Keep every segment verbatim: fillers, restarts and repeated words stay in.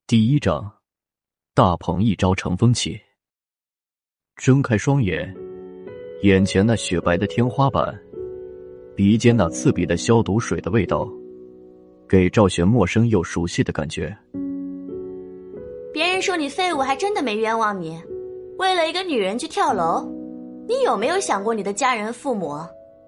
第一章，大鹏一招乘风起。睁开双眼，眼前那雪白的天花板，鼻尖那刺鼻的消毒水的味道，给赵玄陌生又熟悉的感觉。 别人说你废物，还真的没冤枉你。为了一个女人去跳楼，你有没有想过你的家人父母？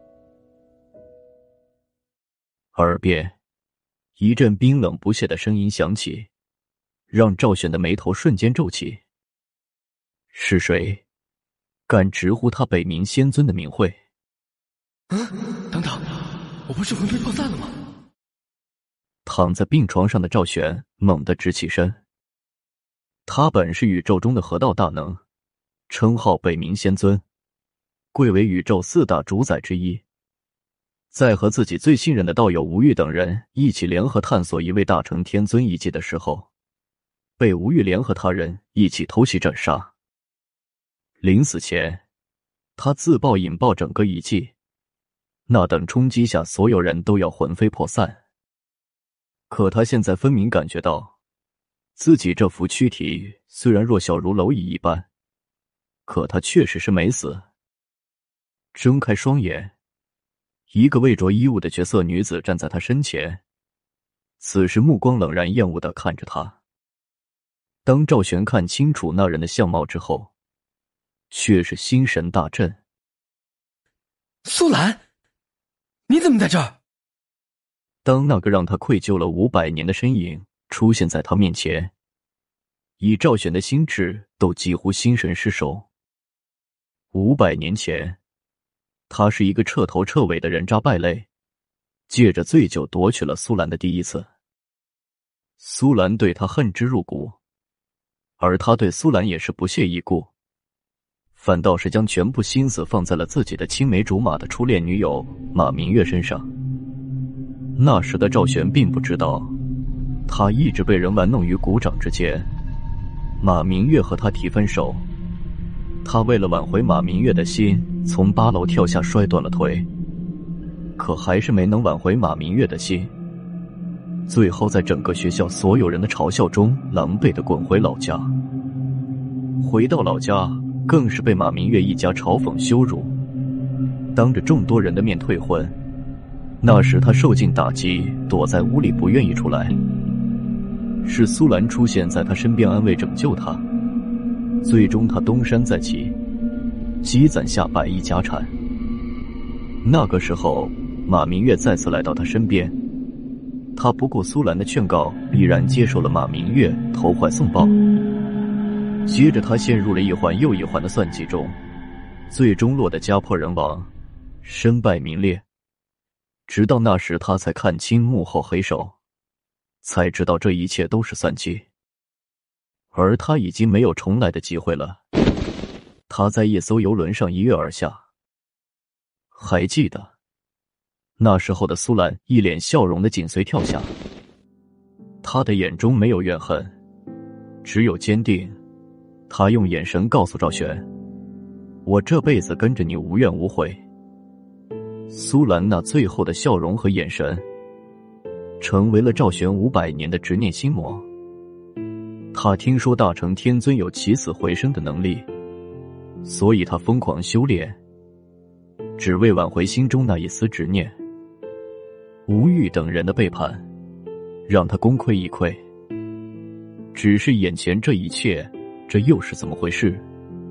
耳边一阵冰冷不屑的声音响起，让赵玄的眉头瞬间皱起。是谁敢直呼他北冥仙尊的名讳？ 嗯，等等，我不是魂飞魄散了吗？ 躺在病床上的赵玄猛地直起身。他本是宇宙中的合道大能，称号北冥仙尊，贵为宇宙四大主宰之一。在和自己最信任的道友吴玉等人一起联合探索一位大成天尊遗迹的时候，被吴玉联合他人一起偷袭斩杀。临死前，他自爆引爆整个遗迹，那等冲击下所有人都要魂飞魄散。可他现在分明感觉到，自己这副躯体虽然弱小如蝼蚁一般，可他确实是没死。睁开双眼，一个未着衣物的绝色女子站在他身前，此时目光冷然厌恶地看着他。当赵玄看清楚那人的相貌之后，却是心神大震。 苏兰，你怎么在这儿？ 当那个让他愧疚了五百年的身影出现在他面前，以赵玄的心智都几乎心神失守。五百年前，他是一个彻头彻尾的人渣败类，借着醉酒夺取了苏兰的第一次。苏兰对他恨之入骨，而他对苏兰也是不屑一顾，反倒是将全部心思放在了自己的青梅竹马的初恋女友马明月身上。那时的赵玄并不知道，他一直被人玩弄于股掌之间。马明月和他提分手，他为了挽回马明月的心，从八楼跳下摔断了腿，可还是没能挽回马明月的心。最后在整个学校所有人的嘲笑中狼狈地滚回老家。回到老家，更是被马明月一家嘲讽羞辱，当着众多人的面退婚。那时他受尽打击，躲在屋里不愿意出来。是苏兰出现在他身边安慰拯救他，最终他东山再起，积攒下百亿家产。那个时候马明月再次来到他身边，他不顾苏兰的劝告，毅然接受了马明月投怀送抱。接着他陷入了一环又一环的算计中，最终落得家破人亡，身败名裂。直到那时他才看清幕后黑手，才知道这一切都是算计。而他已经没有重来的机会了。他在一艘游轮上一跃而下。还记得那时候的苏兰一脸笑容的紧随跳下，他的眼中没有怨恨，只有坚定。他用眼神告诉赵玄，我这辈子跟着你无怨无悔。苏兰那最后的笑容和眼神，成为了赵玄五百年的执念心魔。他听说大成天尊有起死回生的能力，所以他疯狂修炼，只为挽回心中那一丝执念。吴玉等人的背叛，让他功亏一篑。只是眼前这一切，这又是怎么回事？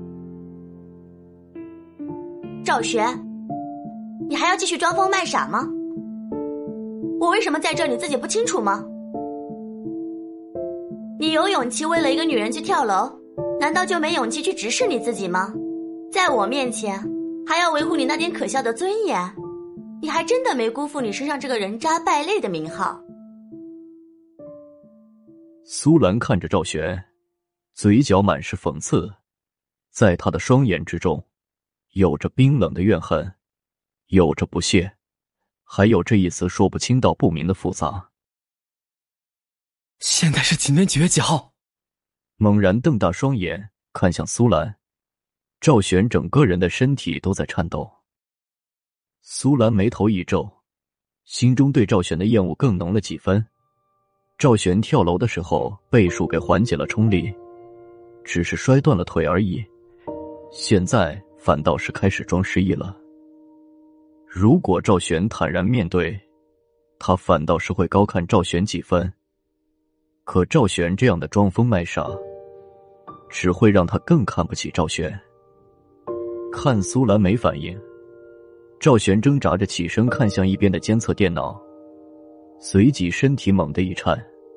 赵玄，你还要继续装疯卖傻吗？我为什么在这，你自己不清楚吗？你有勇气为了一个女人去跳楼，难道就没勇气去直视你自己吗？在我面前还要维护你那点可笑的尊严，你还真的没辜负你身上这个人渣败类的名号。 苏兰看着赵玄，嘴角满是讽刺，在他的双眼之中，有着冰冷的怨恨，有着不屑，还有这一丝说不清道不明的复杂。 现在是几年几月几号？ 猛然瞪大双眼看向苏兰，赵玄整个人的身体都在颤抖。苏兰眉头一皱，心中对赵玄的厌恶更浓了几分。 赵璇跳楼的时候倍数给缓解了冲力，只是摔断了腿而已，现在反倒是开始装失忆了。如果赵璇坦然面对，他反倒是会高看赵璇几分，可赵璇这样的装疯卖傻，只会让他更看不起赵璇。看苏兰没反应，赵璇挣扎着起身看向一边的监测电脑，随即身体猛地一颤，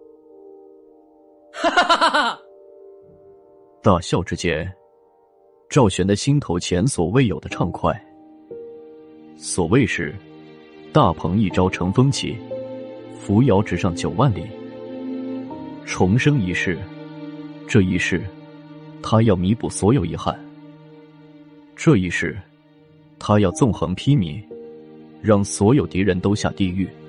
哈哈哈哈！ 大笑之间，赵璇的心头前所未有的畅快。所谓是大鹏一朝成风起，扶摇直上九万里。重生一世，这一世他要弥补所有遗憾，这一世他要纵横披靡，让所有敌人都下地狱。